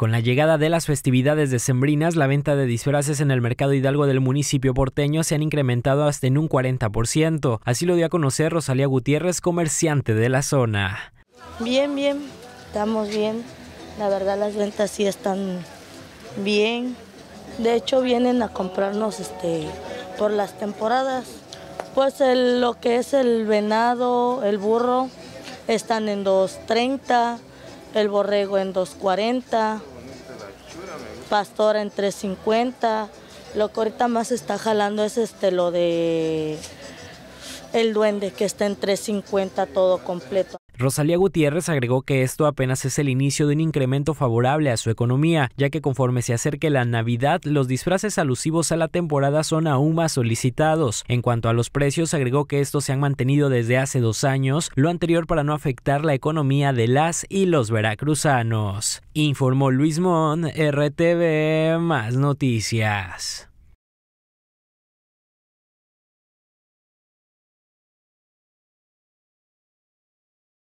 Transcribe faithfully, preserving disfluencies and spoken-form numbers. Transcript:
Con la llegada de las festividades decembrinas, la venta de disfraces en el Mercado Hidalgo del municipio porteño se han incrementado hasta en un cuarenta por ciento. Así lo dio a conocer Rosalía Gutiérrez, comerciante de la zona. Bien, bien, estamos bien. La verdad las ventas sí están bien. De hecho vienen a comprarnos este, por las temporadas. Pues el, lo que es el venado, el burro, están en dos treinta, el borrego en dos cuarenta, pastor en tres cincuenta. Lo que ahorita más está jalando es este lo de el duende, que está en tres cincuenta todo completo. Rosalía Gutiérrez agregó que esto apenas es el inicio de un incremento favorable a su economía, ya que conforme se acerque la Navidad, los disfraces alusivos a la temporada son aún más solicitados. En cuanto a los precios, agregó que estos se han mantenido desde hace dos años, lo anterior para no afectar la economía de las y los veracruzanos. Informó Luis Mon, R T V Más Noticias.